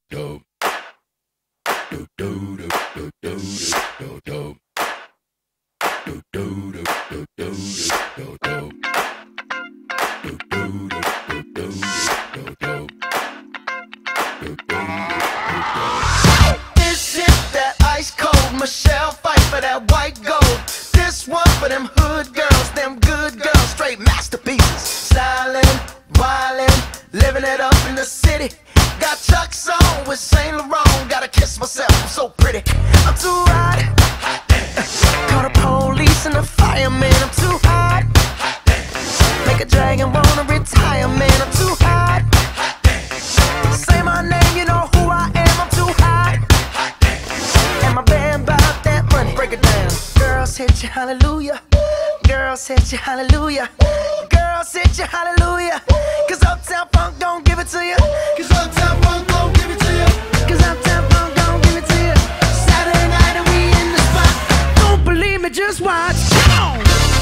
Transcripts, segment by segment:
This is that ice cold Michelle fight for that white gold. This one for them hood girls, them good girls, straight masterpieces. Stylin', wildin', living it up in the city. Got Chuck's on with Saint Laurent. Gotta kiss myself, I'm so pretty. I'm too hot. Call the police and the fireman. I'm too hot. Make a dragon wanna retire, man. I'm too hot. Say my name, you know who I am. I'm too hot. And my band about that money. Break it down. Girls hit you, hallelujah. Girls hit you, hallelujah. Girls hit you, hallelujah. Cause Uptown Funk don't give it to you. Cause Uptown Funk don't give it to you. Cause Uptown Funk don't give it to you. Saturday night and we in the spot. Don't believe me, just watch. Come on.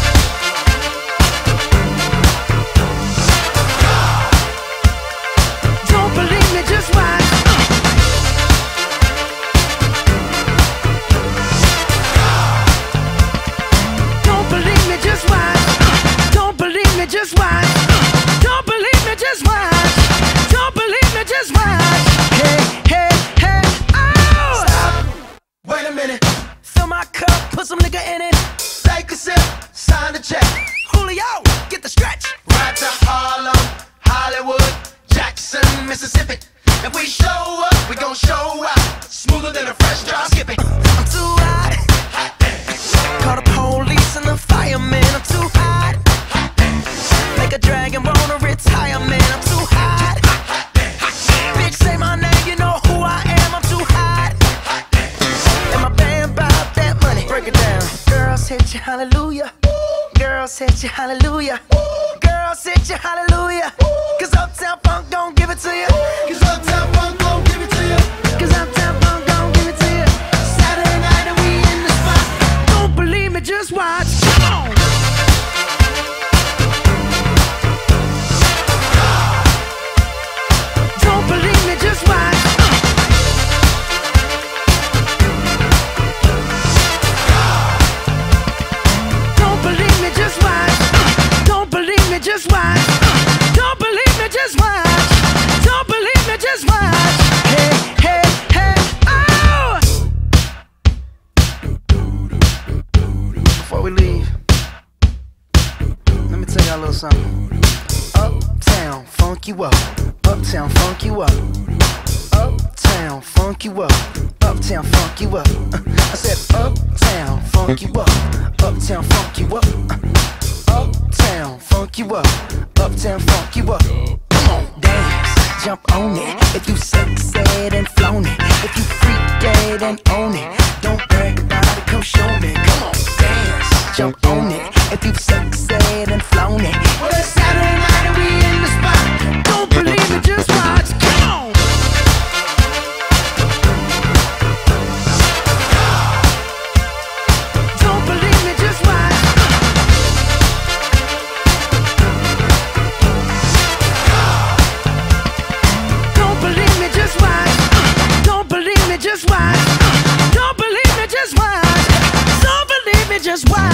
Don't believe me, just watch. Don't believe me, just watch. Don't believe me, just watch. Don't believe me, just watch. Don't believe me, just watch. Hey, hey, hey, oh! Stop. Wait a minute. Fill my cup, put some nigga in it. Take a sip, sign the check. Julio, get the stretch. Right to Harlem, Hollywood, Jackson, Mississippi. If we show up, we gon' show out. Smoother than a fresh drop skipping. I'm too hot. Call the police and the fireman. I'm too hot. Make a dragon wanna retire, man. I'm too hot. Bitch, say my name, you know who I am. I'm too hot. And my band bout that money. Break it down. Girls hit you, hallelujah. Girls hit you, hallelujah. Girls hit you, hallelujah. Cause Uptown Funk don't give it to you. Cause Uptown Funk don't give it to you. Cause Uptown Funk don't give it to you. Saturday night and we in the spot. Don't believe me, just watch. Come on. Don't believe me, just watch. Don't believe me, just watch. Don't believe me, just watch. Don't believe me, just watch. Don't believe me, just watch. Hey, hey, hey, oh! Before we leave, let me tell y'all a little something. Uptown, funk you up. Uptown, funk you up. Uptown, funk you up. Uptown, funk you up. I said uptown, funk you up. Uptown, funk you up. Uptown, funk you up. Uptown, funk you up. Come on, dance, jump on it. If you sexed and flown it, if you freak dead and own it, don't brag about it, come show me. Come on, dance, jump on it. If you sexed and flown it, well, it's Saturday night and we in the spot. Don't believe it, just watch. Come on. Don't believe me, just watch. Don't believe me, just watch. Don't believe me, just watch. Don't believe me, just watch. Don't believe me, just watch.